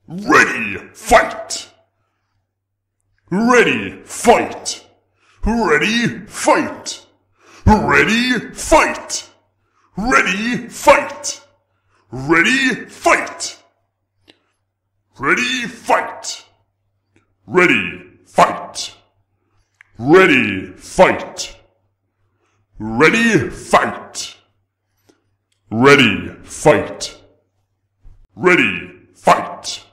Ready, fight! Ready, fight! Ready, fight! Ready, fight! Ready, fight! Ready, fight! Ready, fight! Ready, fight! Ready, fight! Ready, fight! Ready, fight! Ready, fight!